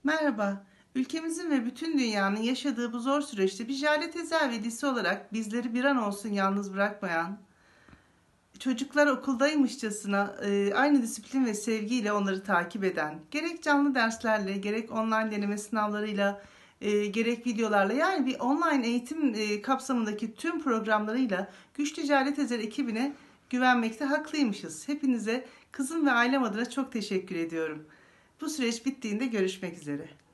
Merhaba. Ülkemizin ve bütün dünyanın yaşadığı bu zor süreçte bir Jale Tezel velisi olarak bizleri bir an olsun yalnız bırakmayan, çocuklar okuldaymışçasına aynı disiplin ve sevgiyle onları takip eden, gerek canlı derslerle, gerek online deneme sınavlarıyla, gerek videolarla yani bir online eğitim kapsamındaki tüm programlarıyla Güçlü Jale Tezel ekibine güvenmekte haklıymışız. Hepinize kızım ve ailem adına çok teşekkür ediyorum. Bu süreç bittiğinde görüşmek üzere.